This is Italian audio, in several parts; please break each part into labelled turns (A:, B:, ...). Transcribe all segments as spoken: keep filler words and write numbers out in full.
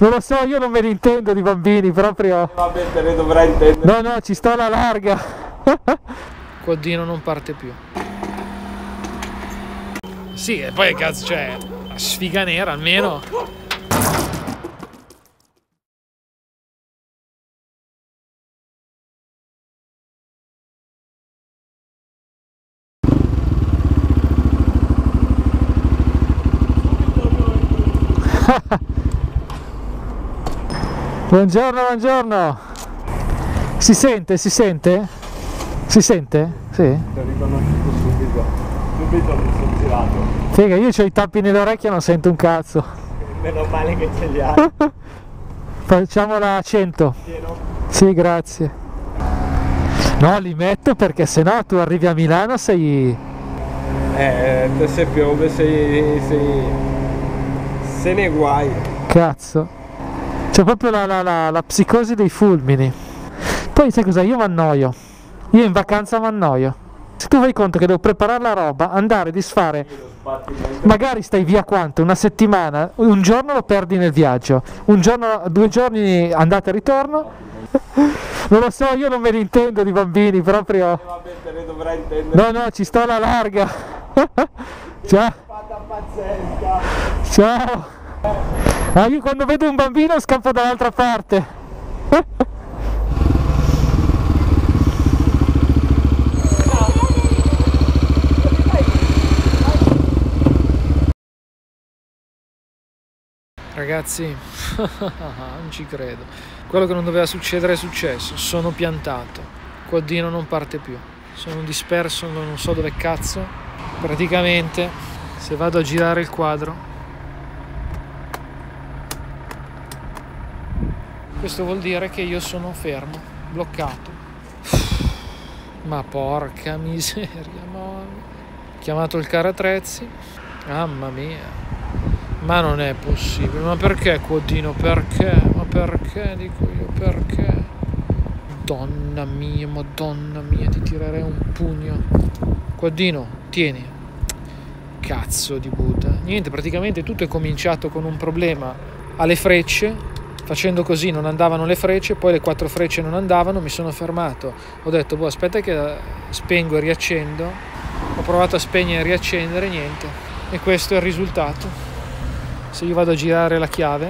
A: Non lo so, io non me ne intendo di bambini, proprio.
B: Vabbè, te ne dovrai intendere.
A: No, no, ci sto alla larga.
C: Quaddino non parte più. Sì, e poi cazzo, cioè, sfiga nera almeno.
A: Buongiorno, buongiorno. Si sente, si sente? Si sente? Sì.
B: Ti ho riconosciuto subito. Subito mi sono girato.
A: Figa, io ho i tappi nelle orecchie e non sento un cazzo.
B: Meno male che ce li hai.
A: Facciamola a cento.
B: Pieno?
A: Sì, grazie. No, li metto perché sennò tu arrivi a Milano sei...
B: Eh, te se piove sei... sei... se ne guai.
A: Cazzo. C'è proprio la, la, la, la psicosi dei fulmini. Poi sai cosa? Io mi annoio. Io in vacanza mi annoio. Se tu fai conto che devo preparare la roba, andare, disfare, magari stai via quanto? Una settimana, un giorno lo perdi nel viaggio, un giorno, due giorni andata e ritorno. Non lo so, io non me ne intendo di bambini, proprio.
B: Eh, vabbè, te ne dovrai intendere.
A: No, no, ci sto alla larga. Ciao.
B: Pazzesca.
A: Ciao. Ah, io quando vedo un bambino scappo dall'altra parte.
C: Ragazzi, non ci credo. Quello che non doveva succedere è successo. Sono piantato. Quaddino non parte più. Sono disperso, non so dove cazzo. Praticamente, se vado a girare il quadro, questo vuol dire che io sono fermo, bloccato. Ma porca miseria, ma... Ho chiamato il carattrezzi. Mamma mia. Ma non è possibile, ma perché Quaddino? Perché? Ma perché, dico io, perché? Madonna mia, madonna mia, ti tirerei un pugno. Quaddino, tieni. Cazzo di Buddha. Niente, praticamente tutto è cominciato con un problema alle frecce. Facendo così non andavano le frecce, poi le quattro frecce non andavano, mi sono fermato. Ho detto, boh, aspetta che spengo e riaccendo. Ho provato a spegnere e riaccendere, niente. E questo è il risultato. Se io vado a girare la chiave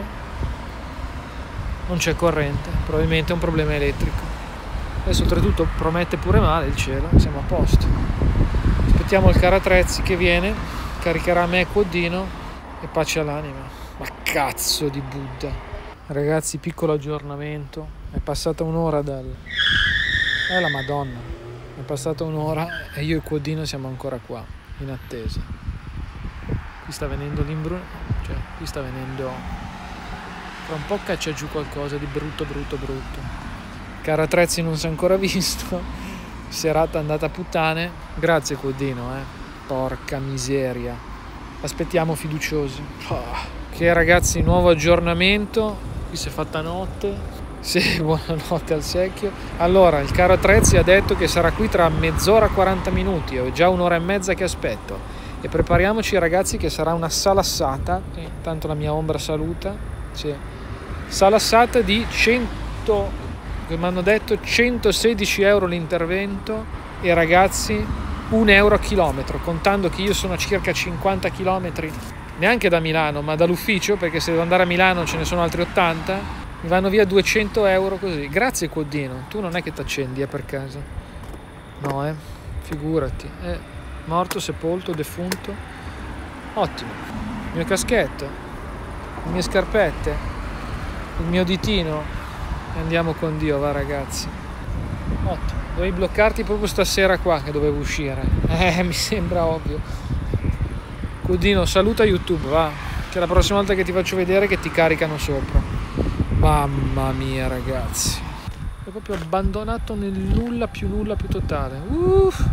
C: non c'è corrente, probabilmente è un problema elettrico. Adesso oltretutto promette pure male il cielo, siamo a posto. Aspettiamo il carattrezzi che viene, caricherà me e Quaddino e pace all'anima. Ma cazzo di Buddha. Ragazzi, piccolo aggiornamento, è passata un'ora dal... eh la madonna, è passata un'ora e io e Quaddino siamo ancora qua, in attesa. Qui sta venendo l'imbrunire, cioè qui sta venendo, fra un po' caccia giù qualcosa di brutto brutto brutto. Carattrezzi non si è ancora visto, serata andata a puttane. Grazie Quaddino, eh, porca miseria. Aspettiamo fiduciosi. Oh. Che ragazzi, nuovo aggiornamento, qui si è fatta notte. Sì, buonanotte al secchio. Allora, il carattrezzi ha detto che sarà qui tra mezz'ora e quaranta minuti, ho già un'ora e mezza che aspetto. E prepariamoci ragazzi che sarà una salassata, eh, tanto la mia ombra saluta, sì. Salassata di cento, che mi hanno detto centosedici euro l'intervento e ragazzi un euro a chilometro, contando che io sono a circa cinquanta chilometri, neanche da Milano ma dall'ufficio, perché se devo andare a Milano ce ne sono altri ottanta, mi vanno via duecento euro così. Grazie Quaddino, tu non è che ti accendi eh, per caso? No eh, figurati, eh. Morto, sepolto, defunto. Ottimo. Il mio caschetto, le mie scarpette, il mio ditino e andiamo con Dio, va ragazzi. Ottimo. Dovevi bloccarti proprio stasera qua che dovevo uscire. Eh, mi sembra ovvio. Quaddino, saluta YouTube, va. Che la prossima volta che ti faccio vedere che ti caricano sopra. Mamma mia ragazzi. È proprio abbandonato nel nulla più nulla più totale. Uff.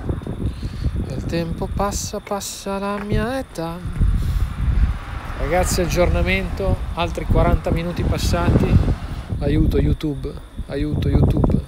C: Il tempo passa, passa la mia età. Ragazzi, aggiornamento, altri quaranta minuti passati. Aiuto YouTube, aiuto YouTube.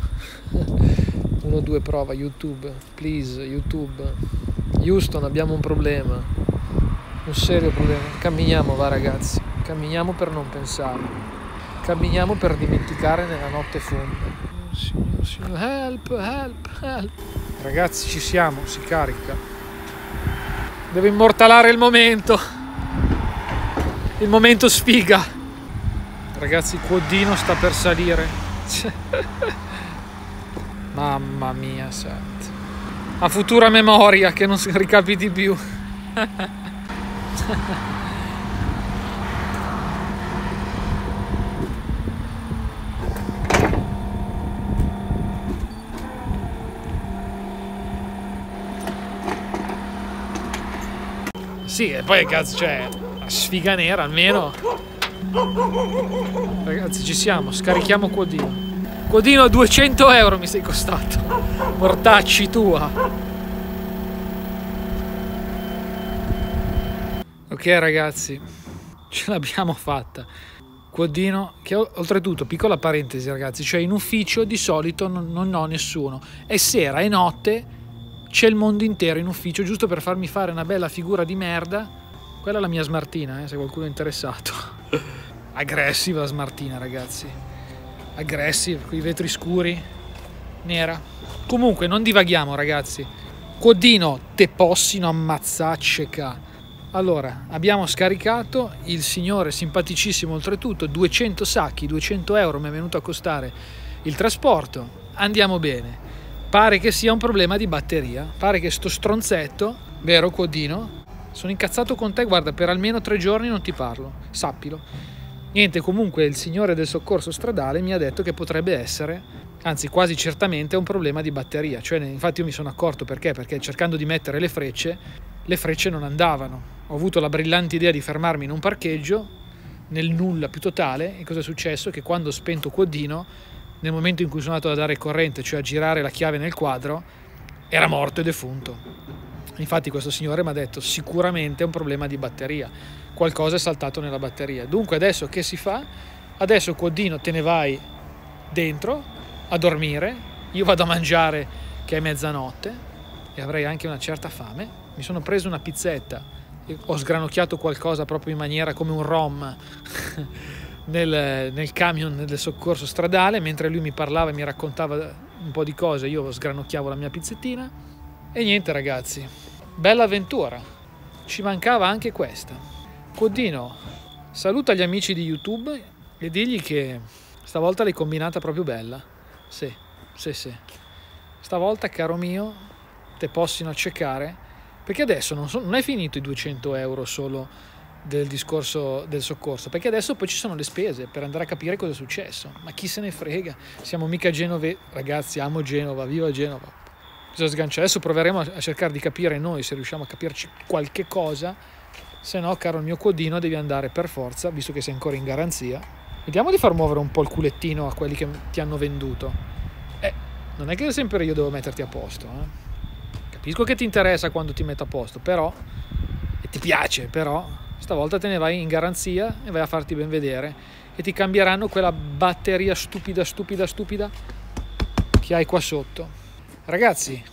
C: uno due prova YouTube, please YouTube. Houston, abbiamo un problema, un serio problema. Camminiamo, va ragazzi, Camminiamo per non pensare. Camminiamo per dimenticare nella notte fonda. Signor, signor, help, help, help. Ragazzi, ci siamo, si carica. Devo immortalare il momento. Il momento sfiga. Ragazzi, Quodino sta per salire. Mamma mia, senti. A futura memoria che non si ricapiti più. Sì, e poi cazzo, cioè, sfiga nera almeno. Ragazzi, ci siamo, scarichiamo Quodino. Quodino a duecento euro mi sei costato. Mortacci tua. Ok ragazzi, ce l'abbiamo fatta. Quodino, che oltretutto, piccola parentesi ragazzi, cioè in ufficio di solito non, non ho nessuno. È sera, è notte, c'è il mondo intero in ufficio, giusto per farmi fare una bella figura di merda. Quella è la mia smartina, eh, se qualcuno è interessato. Aggressiva la smartina, ragazzi. Aggressiva, con i vetri scuri, nera. Comunque, non divaghiamo, ragazzi. Quodino, te possino ammazzacceca. Allora, abbiamo scaricato il signore simpaticissimo, oltretutto, duecento sacchi, duecento euro mi è venuto a costare il trasporto. Andiamo bene. Pare che sia un problema di batteria. Pare che sto stronzetto, vero Quodino? Sono incazzato con te, guarda, per almeno tre giorni non ti parlo, sappilo. Niente, comunque il signore del soccorso stradale mi ha detto che potrebbe essere, anzi quasi certamente, un problema di batteria. Cioè, infatti io mi sono accorto perché, perché cercando di mettere le frecce, le frecce non andavano. Ho avuto la brillante idea di fermarmi in un parcheggio, nel nulla più totale, e cosa è successo? Che quando ho spento Quodino, nel momento in cui sono andato a dare corrente, cioè a girare la chiave nel quadro, era morto e defunto. Infatti questo signore mi ha detto sicuramente è un problema di batteria, qualcosa è saltato nella batteria. Dunque adesso che si fa? Adesso Quodino te ne vai dentro a dormire, io vado a mangiare che è mezzanotte e avrei anche una certa fame. Mi sono preso una pizzetta e ho sgranocchiato qualcosa proprio in maniera come un rom nel, nel camion del soccorso stradale, mentre lui mi parlava e mi raccontava un po' di cose, io sgranocchiavo la mia pizzettina. E niente ragazzi, bella avventura, ci mancava anche questa. Quodino, saluta gli amici di YouTube e digli che stavolta l'hai combinata proprio bella. Sì, sì, sì. Stavolta, caro mio, te possino accecare, perché adesso non, so, non è finito i duecento euro solo del discorso del soccorso, perché adesso poi ci sono le spese per andare a capire cosa è successo. Ma chi se ne frega, siamo mica Genove, ragazzi, amo Genova, viva Genova. Bisogna sganciare. Adesso proveremo a cercare di capire noi se riusciamo a capirci qualche cosa, se no, caro il mio Quodino, devi andare per forza, visto che sei ancora in garanzia. Vediamo di far muovere un po' il culettino a quelli che ti hanno venduto. Eh, non è che sempre io devo metterti a posto, eh. Capisco che ti interessa quando ti metto a posto, però, e ti piace, però stavolta te ne vai in garanzia e vai a farti ben vedere e ti cambieranno quella batteria stupida, stupida, stupida che hai qua sotto. Ragazzi,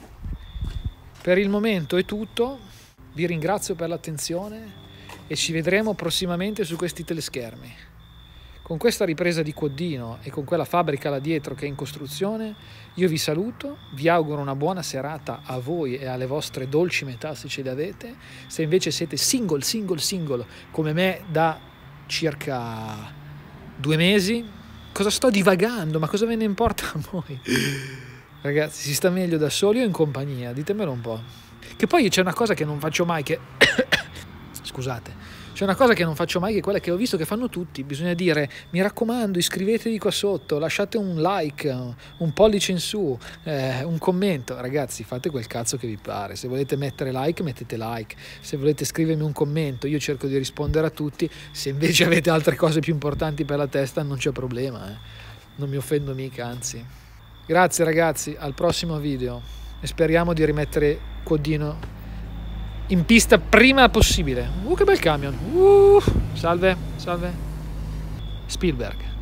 C: per il momento è tutto, vi ringrazio per l'attenzione e ci vedremo prossimamente su questi teleschermi. Con questa ripresa di Quodino e con quella fabbrica là dietro che è in costruzione, io vi saluto, vi auguro una buona serata a voi e alle vostre dolci metà se ce le avete. Se invece siete single, single, single, come me da circa due mesi, cosa sto divagando? Ma cosa ve ne importa a voi? Ragazzi, si sta meglio da soli o in compagnia? Ditemelo un po'. Che poi c'è una cosa che non faccio mai che... Scusate. C'è una cosa che non faccio mai, che è quella che ho visto che fanno tutti. Bisogna dire, mi raccomando, iscrivetevi qua sotto, lasciate un like, un pollice in su, eh, un commento. Ragazzi, fate quel cazzo che vi pare. Se volete mettere like, mettete like. Se volete scrivermi un commento, io cerco di rispondere a tutti. Se invece avete altre cose più importanti per la testa, non c'è problema. Eh. Non mi offendo mica, anzi. Grazie ragazzi, al prossimo video. E speriamo di rimettere Quodino in pista prima possibile. Uh, che bel camion. Uh, salve, salve. Spielberg.